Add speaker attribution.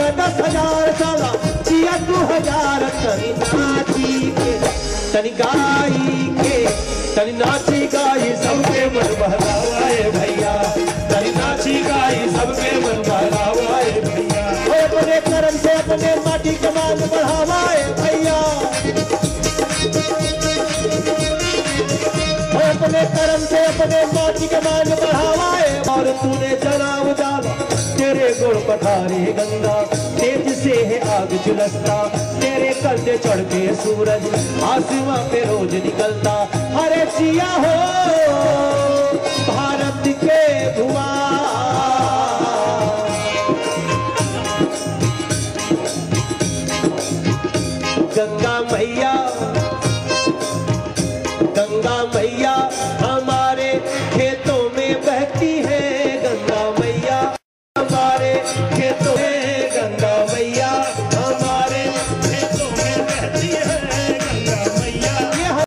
Speaker 1: जिया 10,000 साला जिया 2000 तनी नाची के तनी गाई के तनी नाची गाई सबके मन बहलावाए भैया तनी नाची गाई सबके मन बहलावाए भैया अपने कर्म से अपने माटी के मान बढ़ावाए भैया अपने कर्म से अपने माटी के मान बढ़ावाए और तूने जला उजाला तेरे गुण पठारे गंगा तेज से है आग झुलसता तेरे कंधे चढ़ के सूरज आसमां पे रोज निकलता हरे जिया हो भारत के धुआं गंगा मैया